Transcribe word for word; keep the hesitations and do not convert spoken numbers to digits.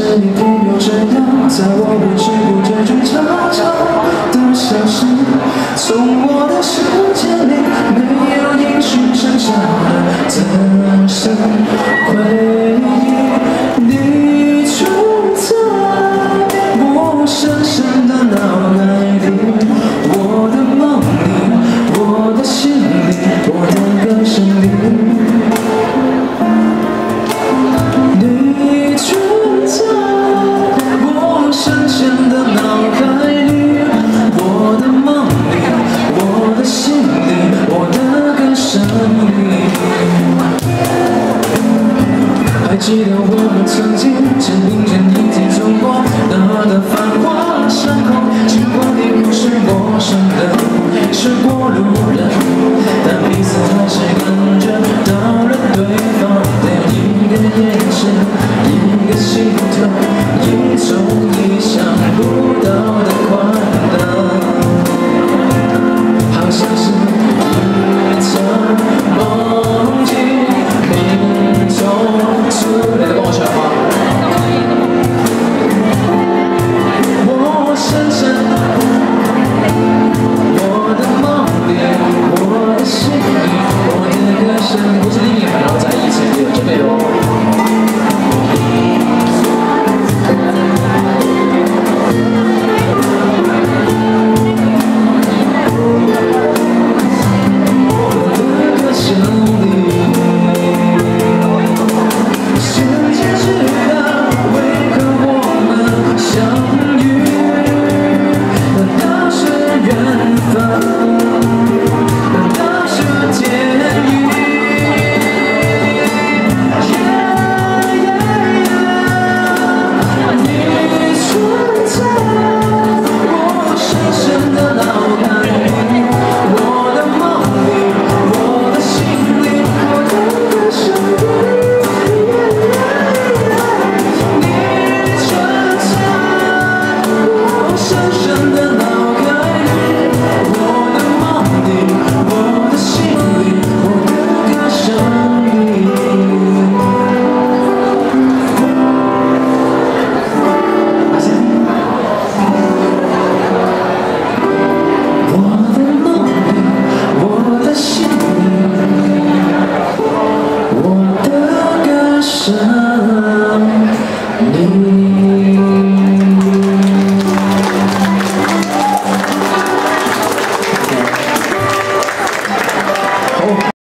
是你偏又这样，在我不知不觉中悄悄地消失。从我的世界里，没有音讯，剩下的只剩回忆。你存在我深深的脑海里，我的梦里，我的心里，我的歌声里。 还记得我们曾经肩并肩一起走过那的繁华山口，尽管你不是陌生人，是过路人，但彼此还是感觉到了对方的一个眼神，一个心跳，一种意想不到的快乐，好像是一场梦境，命中。 来帮我抢吗？我深深，我的梦里，我的心里，我的歌声，不是另一盘，然后在一起的这个哟。我的歌声里。 你。